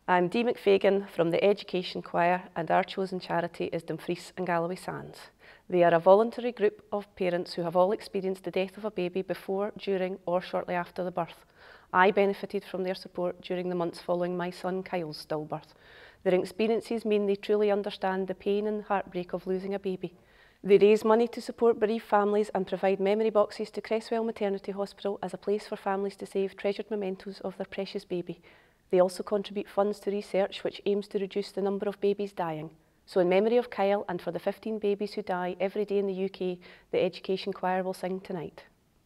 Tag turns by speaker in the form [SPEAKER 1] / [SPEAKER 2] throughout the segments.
[SPEAKER 1] I'm Dee McFagan from the Education Choir, and our chosen charity is Dumfries and Galloway Sands. They are a voluntary group of parents who have all experienced the death of a baby before, during or shortly after the birth. I benefited from their support during the months following my son Kyle's stillbirth. Their experiences mean they truly understand the pain and heartbreak of losing a baby. They raise money to support bereaved families and provide memory boxes to Cresswell Maternity Hospital as a place for families to save treasured mementos of their precious baby. They also contribute funds to research which aims to reduce the number of babies dying. So in memory of Kyle and for the 15 babies who die every day in the UK, the Education Choir will sing tonight.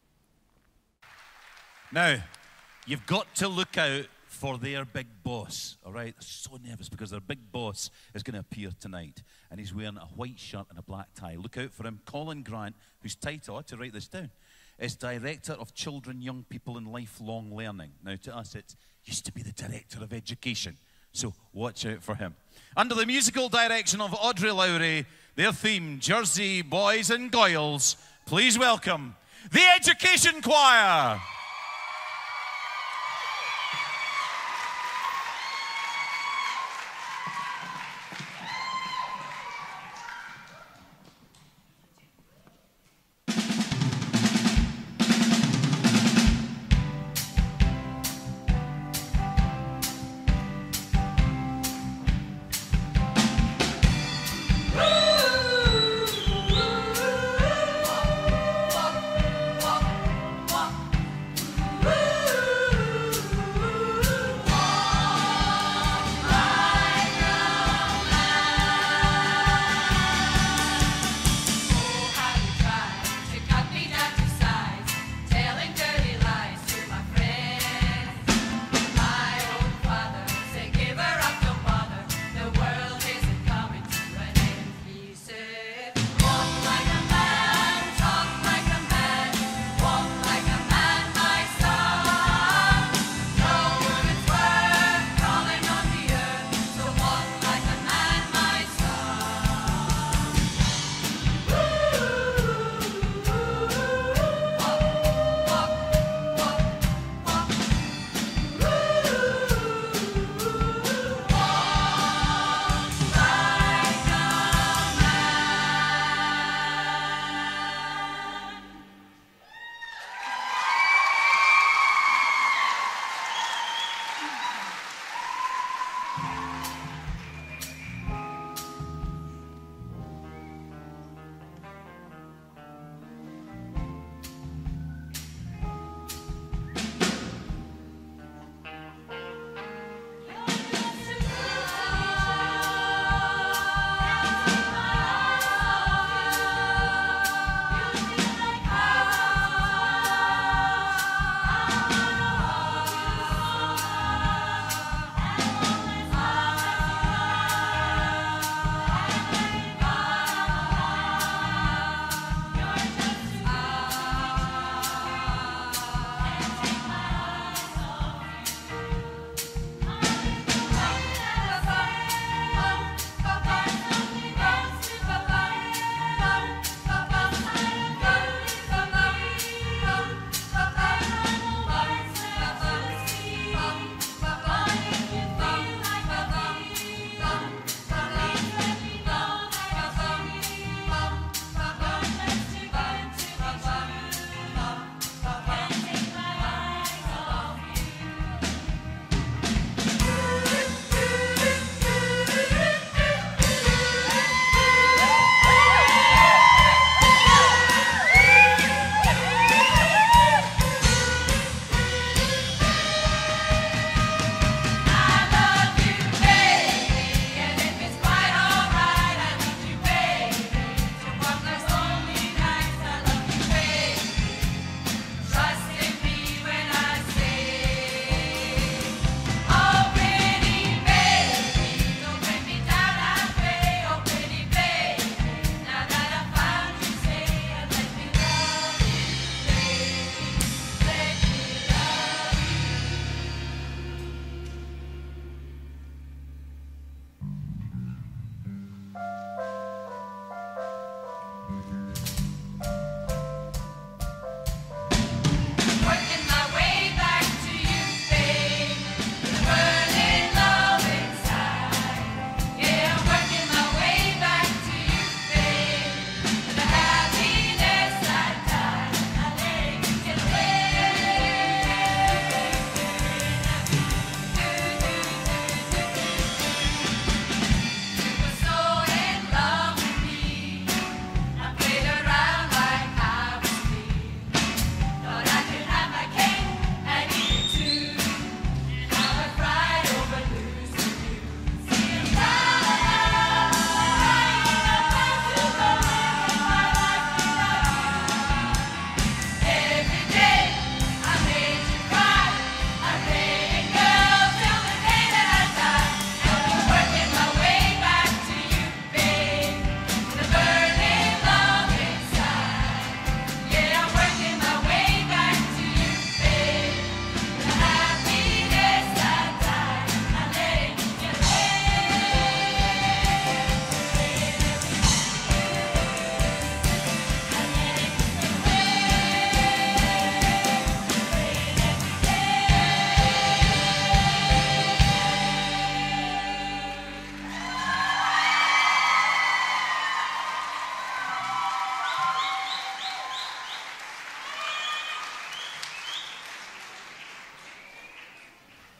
[SPEAKER 2] Now, you've got to look out for their big boss, all right? They're so nervous because their big boss is going to appear tonight, and he's wearing a white shirt and a black tie. Look out for him. Colin Grant, whose title, I had to write this down, is Director of Children, Young People and Lifelong Learning. Now, to us, it used to be the Director of Education, so watch out for him. Under the musical direction of Audrey Lowrie, their theme, Jersey Boys and Goyles, please welcome the Education Choir.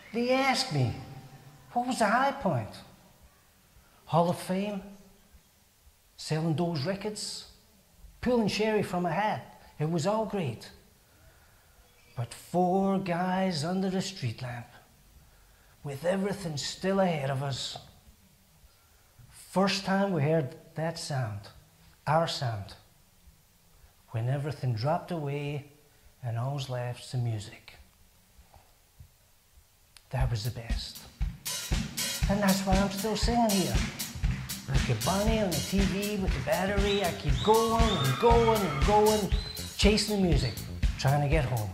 [SPEAKER 3] They asked me, what was the high point? Hall of Fame? Selling those records? Pulling sherry from a hat? It was all great. But 4 guys under a street lamp, with everything still ahead of us. First time we heard that sound, our sound, when everything dropped away and all was left the music. That was the best. And that's why I'm still singing here. Like a bunny on the TV with the battery, I keep going and going and going, chasing the music, trying to get home.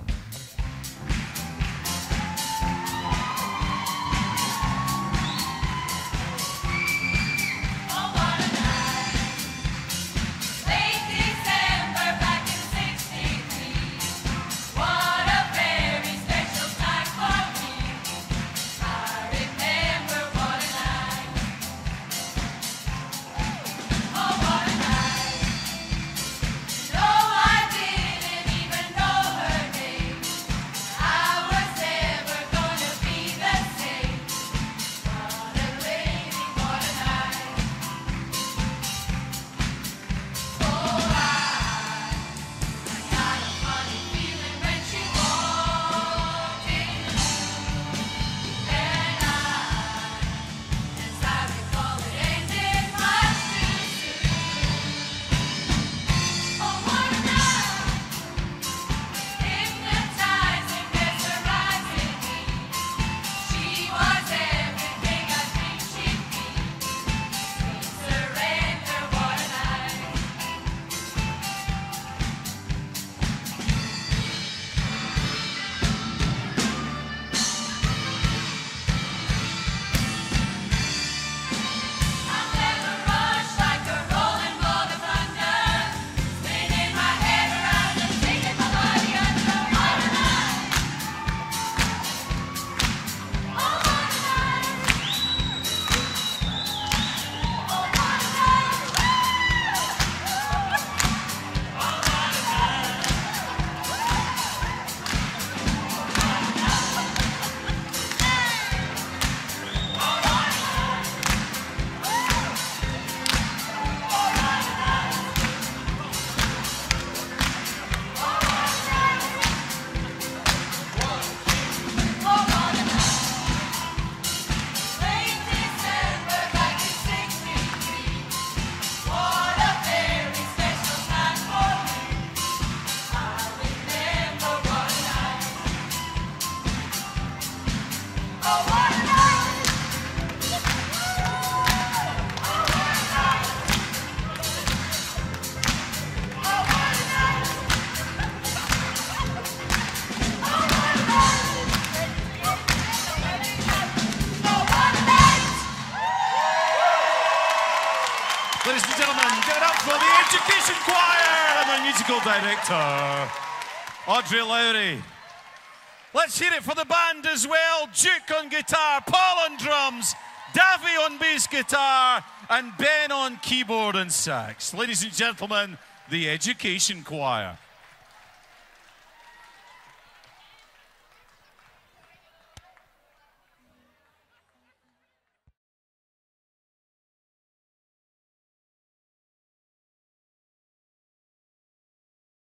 [SPEAKER 2] Ladies and gentlemen, give it up for the Education Choir and their musical director, Audrey Lowrie. Let's hear it for the band as well. Duke on guitar, Paul on drums, Davi on bass guitar, and Ben on keyboard and sax. Ladies and gentlemen, the Education Choir.